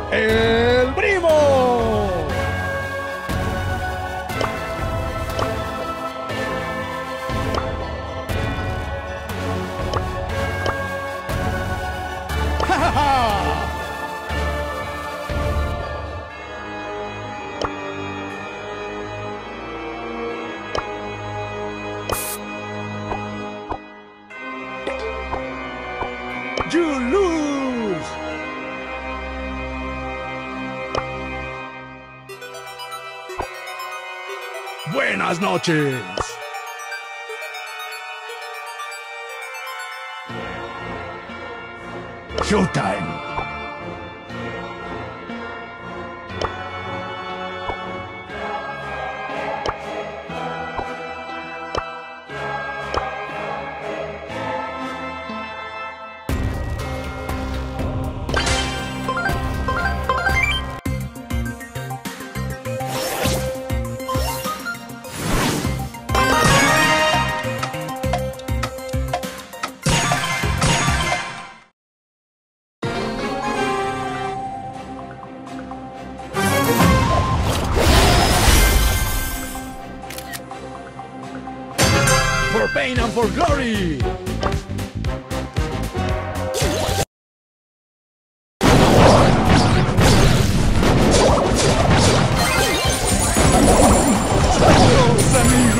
¡El primo! ¡Ja, ja, ja! You lose! Buenas noches. Showtime. For pain and for glory! ¡Adiós, amigo!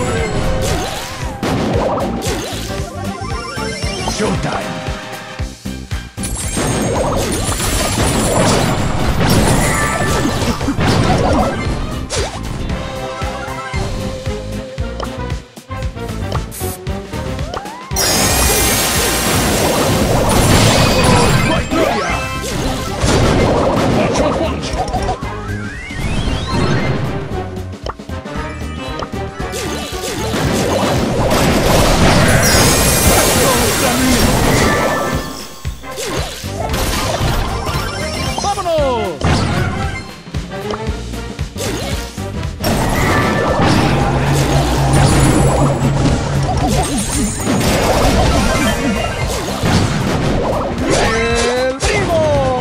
Showtime! ¡Vámonos! ¡El primo!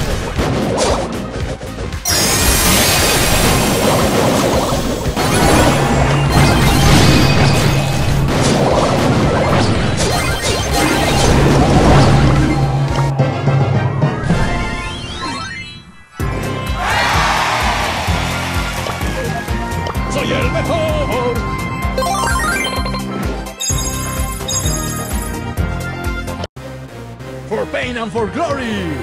¡Soy el mejor! For pain and for glory!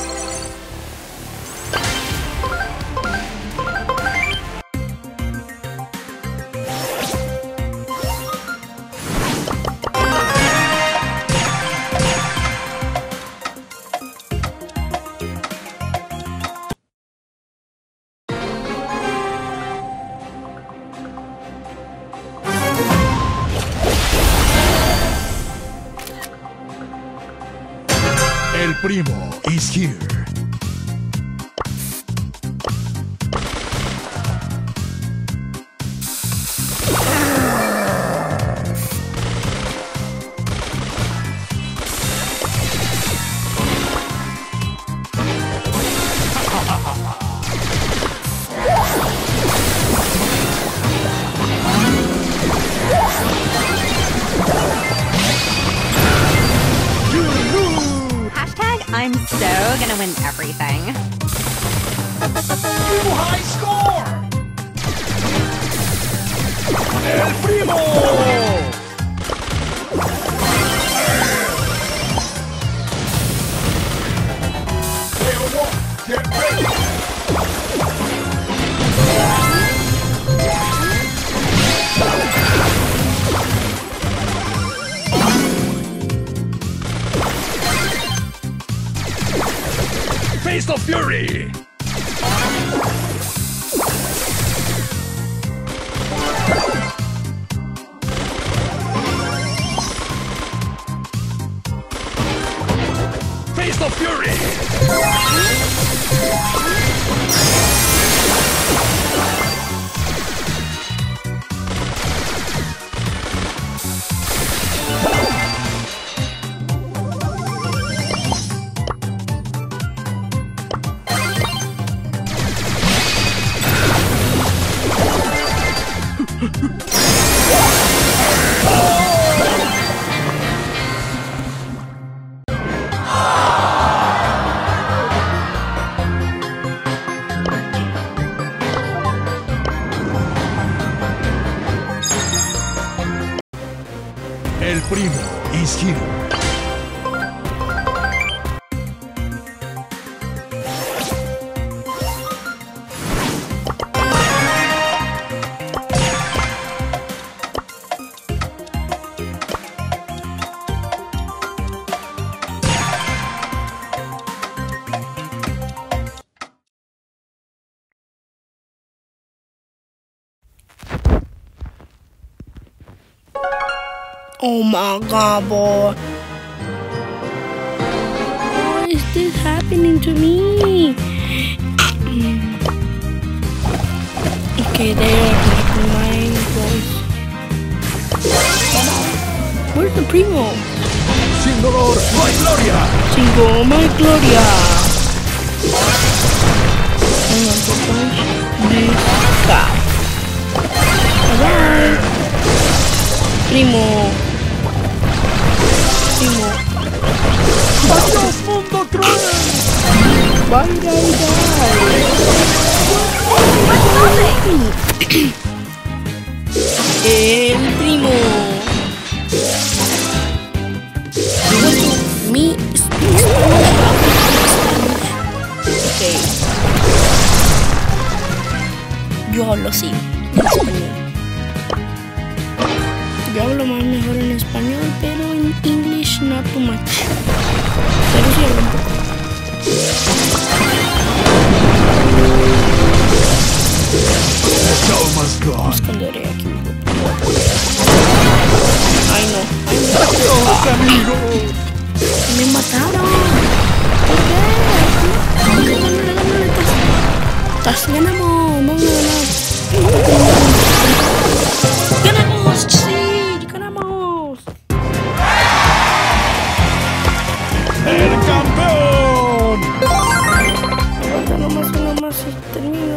El primo is here. I'm so gonna win everything. New high score! El primo! Get ready! Face of Fury! Face of Fury! El primo is here. Oh my god, boy. Why is this happening to me? Okay, they are like my voice. Where's the primo? Sin dolor, no hay gloria. Chingo, my Gloria. I'm going to punch this guy. Bye-bye. Primo. ¡Adiós, mundo cruel! Bye, bye, bye. El primo. Me speak Spanish. Okay. Yo hablo así, en español. Yo hablo más mejor en español, pero en English not too much. Pero sí hablo un poco. The show must go on. Esconderé aquí un poco. Ay no. ¡Adiós, amigo! Me mataron. ¿Por qué? Dándole. Ganamos. Vamos a ganar. ¡Ganamos! ¡Sí! ¡Ganamos! ¡El campeón! Falta nomás uno más y termino.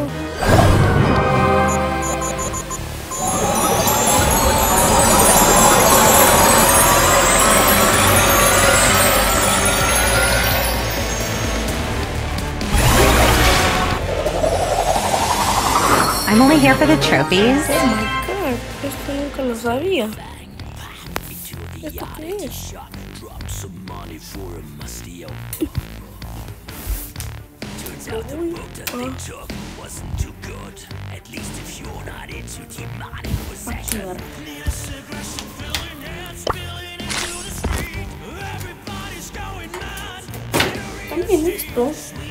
I'm only here for the trophies. Oh my god, esto nunca lo sabía. ¿Esto qué es? También esto.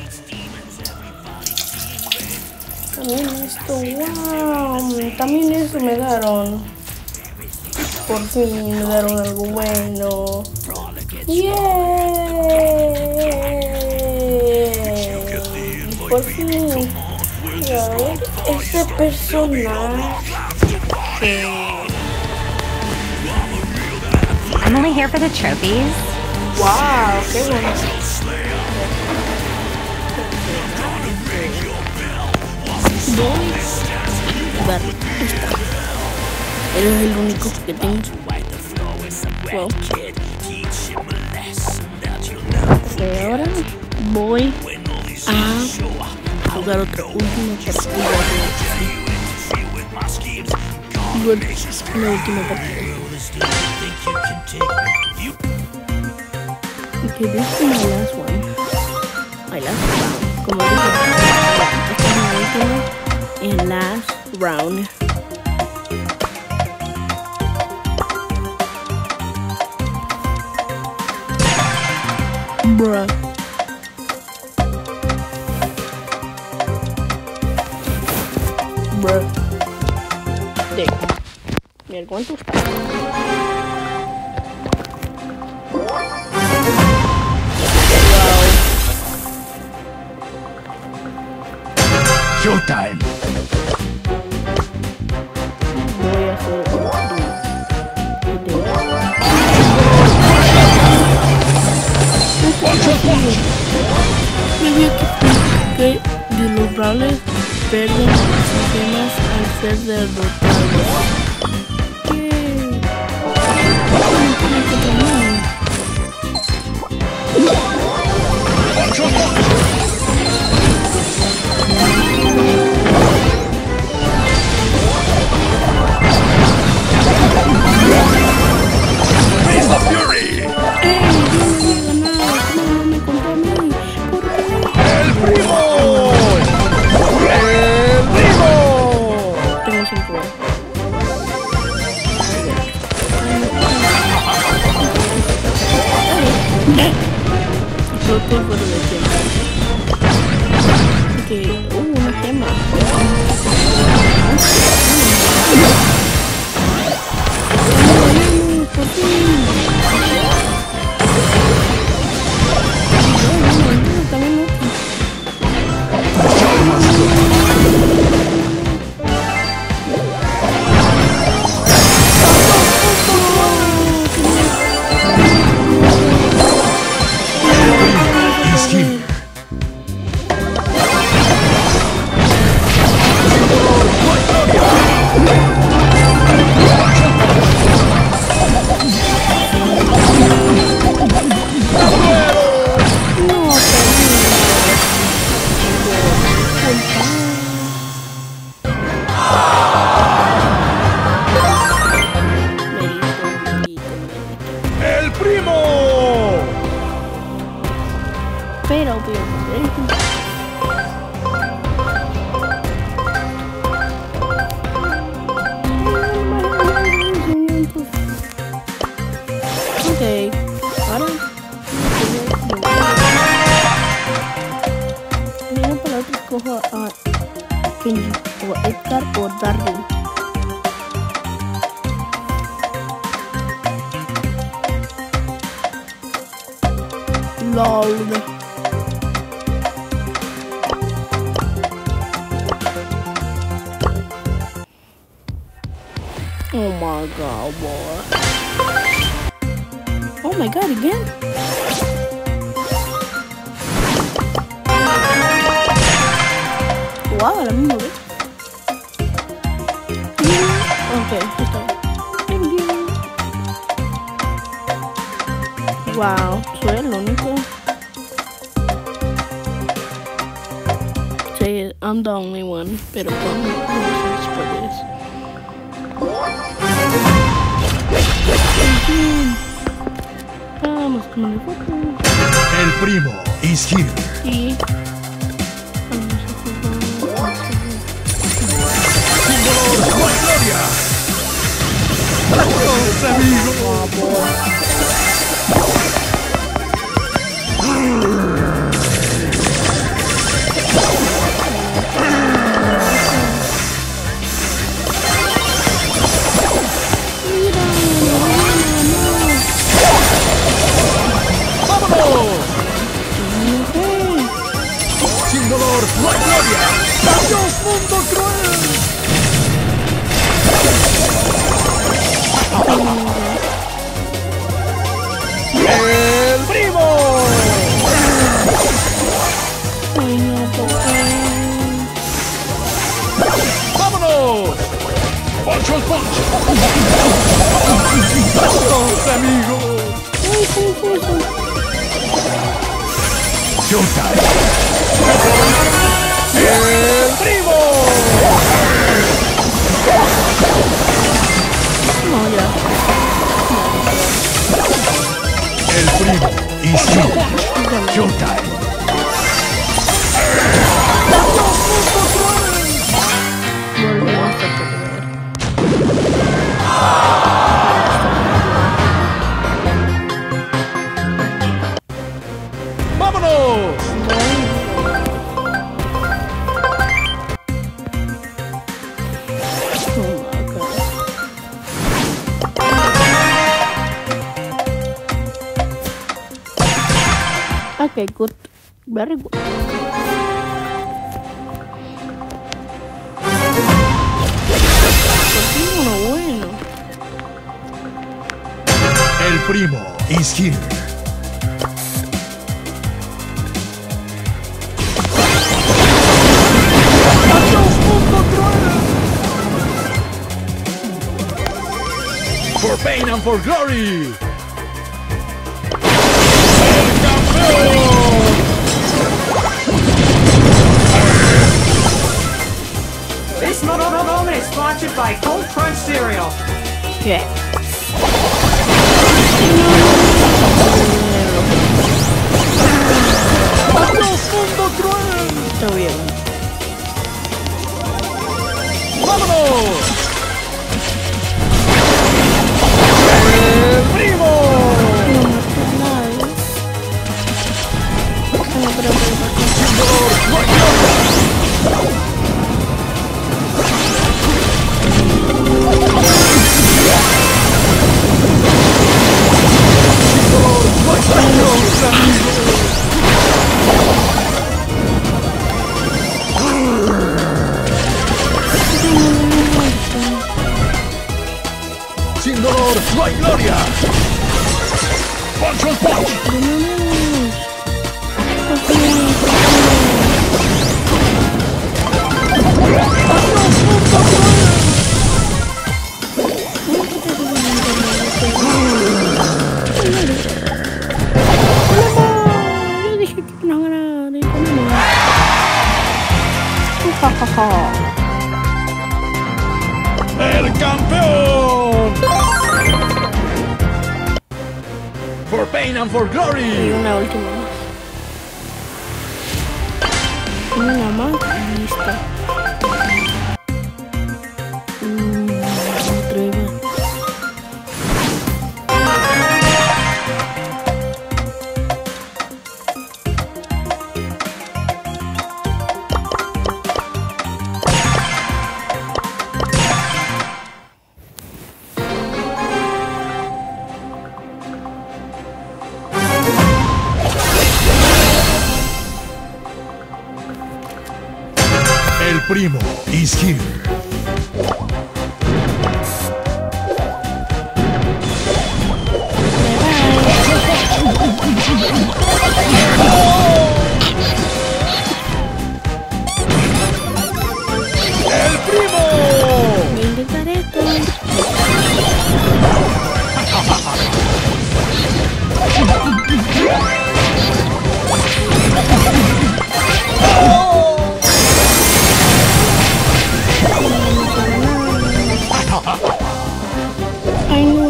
Wow, también eso me daron. Por fin me daron algo bueno. ¡Yeah! Por fin. Este personaje. I'm only here for the trophies. Wow, qué bueno. Voy a dar esta. Él es el único que tengo. Wow. Ok, ahora voy a jugar otra última partida. Bueno, la última partida. Okay, this is my last one. My last round. Como dije, esta es mi última y last round. Bruh. De. Mira cuánto está. Showtime. Voy a hacer me vio que de los brawlers pierden sus gemas al ser derrotados. Una gema. Pero ok, ahora viene para otro, escojo a Kenji o Edgar o Darwin. LOL. Oh my god, boy. Oh my god, again? Wow, la misma vez. Ok, está bien. Wow, soy el único. Sí, I'm the only one, pero ¿cómo después de eso? Vamos con el foco. El primo is here. Y Adiós, amigo. Sin dolor, no hay gloria. ¡Adiós, mundo cruel! ¡El primo! ay, no, ¡Vámonos! ¡Punch al punch! ¡Adiós, amigo! Showtime. ¡El primo! no, ya. El primo is here. Showtime. Volvemos a perder. ¡Vámonos! Okay, good. Very good. Bueno. El primo is here. ¡Adiós, pain and for glory. ¡El campeón! This moment is sponsored by Cold Crunch cereal. ¿Qué? ¡Adiós, mundo cruel! Está bien. ¡Vámonos! ¡El primo! Dolor, no hay sin dolor, no hay gloria. Punch on punch. Yo dije que no ganaba. ¡El campeón! For pain and for Y glory. una última más. Una más y listo. Otra vez. El primo is here. ¡El primo! Voy a intentar esto. Ay, no.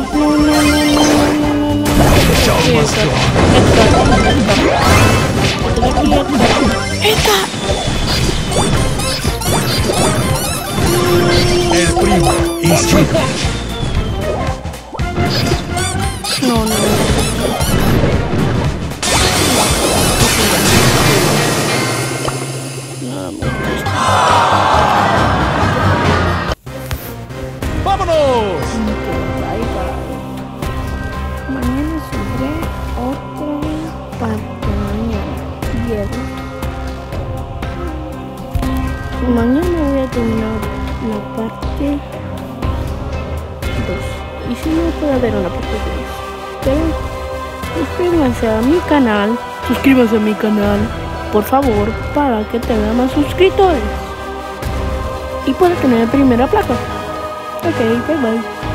Show must go on. El primo is here. ¡Vámonos! Mañana saldré otra vez para mañana, viernes. Mañana voy a terminar la parte 2. Y si no, puede haber una parte 3. Pero suscríbanse a mi canal. Suscríbanse a mi canal, por favor, para que tenga más suscriptores. Y pueda tener primera placa. Ok, bye bye.